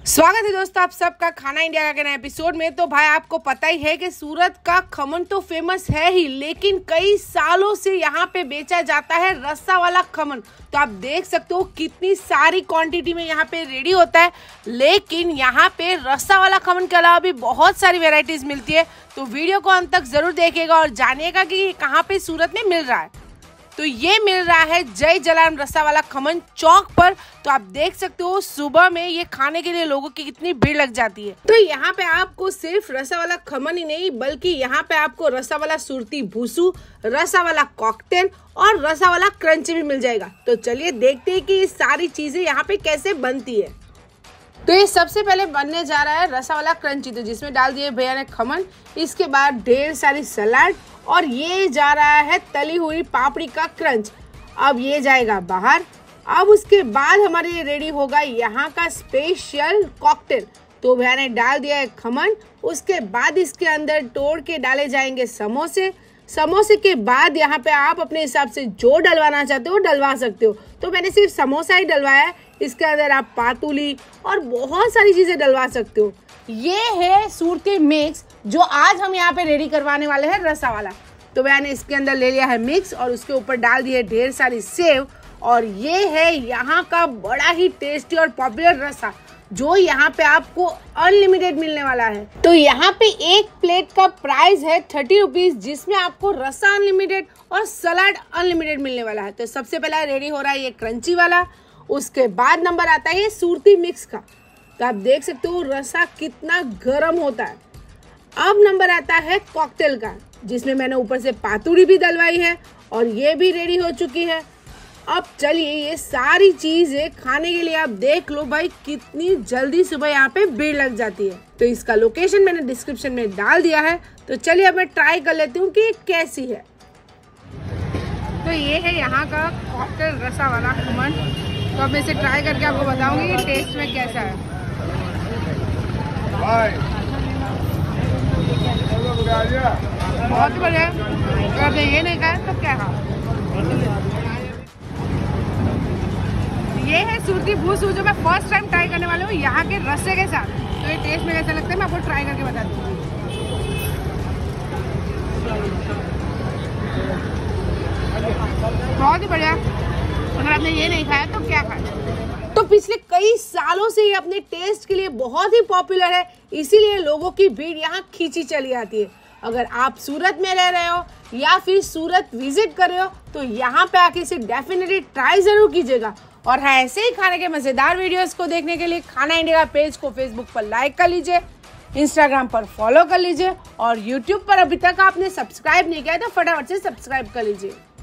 स्वागत है दोस्तों आप सबका खाना इंडिया के नए एपिसोड में। तो भाई आपको पता ही है कि सूरत का खमन तो फेमस है ही, लेकिन कई सालों से यहाँ पे बेचा जाता है रस्सा वाला खमन। तो आप देख सकते हो कितनी सारी क्वांटिटी में यहाँ पे रेडी होता है, लेकिन यहाँ पे रस्सा वाला खमन के अलावा भी बहुत सारी वेराइटीज मिलती है। तो वीडियो को अंत तक जरूर देखिएगा और जानिएगा कि कहाँ पे सूरत में मिल रहा है। तो ये मिल रहा है जय जलाराम रस्सा वाला खमन चौक पर। तो आप देख सकते हो सुबह में ये खाने के लिए लोगों की कितनी भीड़ लग जाती है। तो यहाँ पे आपको सिर्फ रस्सा वाला खमन ही नहीं, बल्कि यहाँ पे आपको रस्सा वाला सुरती भूसू, रस्सा वाला कॉकटेल और रस्सा वाला क्रंची भी मिल जाएगा। तो चलिए देखते हैं कि ये सारी चीजें यहाँ पे कैसे बनती है। तो ये सबसे पहले बनने जा रहा है रस्सा वाला क्रंची, तो जिसमें डाल दिए भैया ने खमन, इसके बाद ढेर सारी सलाद और ये जा रहा है तली हुई पापड़ी का क्रंच। अब ये जाएगा बाहर। अब उसके बाद हमारे रेडी होगा यहाँ का स्पेशल कॉकटेल। तो भैया ने डाल दिया है खमन, उसके बाद इसके अंदर तोड़ के डाले जाएंगे समोसे। समोसे के बाद यहाँ पे आप अपने हिसाब से जो डलवाना चाहते हो डलवा सकते हो। तो मैंने सिर्फ समोसा ही डलवाया है, इसके अंदर आप पातुली और बहुत सारी चीजें डलवा सकते हो। ये है सूरती मिक्स जो आज हम यहाँ पे रेडी करवाने वाले हैं रस्सा वाला। तो भैया ने इसके अंदर ले लिया है मिक्स और उसके ऊपर डाल दिए ढेर सारी सेव। और ये है यहाँ का बड़ा ही टेस्टी और पॉपुलर रस्सा जो यहाँ पे आपको अनलिमिटेड मिलने वाला है। तो यहाँ पे एक प्लेट का प्राइस है 30 रुपीज, जिसमें आपको रस्सा अनलिमिटेड और सलाद अनलिमिटेड मिलने वाला है। तो सबसे पहला रेडी हो रहा है ये क्रंची वाला, उसके बाद नंबर आता है ये सूरती मिक्स का। तो आप देख सकते हो रस्सा कितना गर्म होता है। अब नंबर आता है कॉकटेल का, जिसमें मैंने ऊपर से पातुड़ी भी डलवाई है और ये भी रेडी हो चुकी है। अब चलिए ये सारी चीजें खाने के लिए आप देख लो भाई कितनी जल्दी सुबह यहाँ पे भीड़ लग जाती है। तो इसका लोकेशन मैंने डिस्क्रिप्शन में डाल दिया है। तो चलिए अब मैं ट्राई कर लेती हूँ कि ये कैसी है। तो ये है यहाँ का कॉकटेल रस्सा वाला खमन। तो अब मैं इसे ट्राई करके आपको बताऊंगी कि टेस्ट में कैसा है। बहुत बढ़िया। अगर आपने ये नहीं खाया तो क्या खा। ये है सूरती भूसू जो मैं फर्स्ट टाइम ट्राई करने वाली हूँ यहाँ के रस्से के साथ। तो ये टेस्ट में कैसा लगता है मैं आपको ट्राई करके बताती हूँ। बहुत ही बढ़िया। अगर आपने ये नहीं खाया तो क्या खाया। तो पिछले कई सालों से ये अपने टेस्ट के लिए बहुत ही पॉपुलर है, इसीलिए लोगों की भीड़ यहाँ खींची चली आती है। अगर आप सूरत में रह रहे हो या फिर सूरत विजिट कर रहे हो तो यहाँ पे आके इसे डेफिनेटली ट्राई जरूर कीजिएगा। और हाँ, ऐसे ही खाने के मजेदार वीडियोस को देखने के लिए खाना इंडिया पेज को फेसबुक पर लाइक कर लीजिए, इंस्टाग्राम पर फॉलो कर लीजिए और यूट्यूब पर अभी तक आपने सब्सक्राइब नहीं किया है तो फटाफट से सब्सक्राइब कर लीजिए।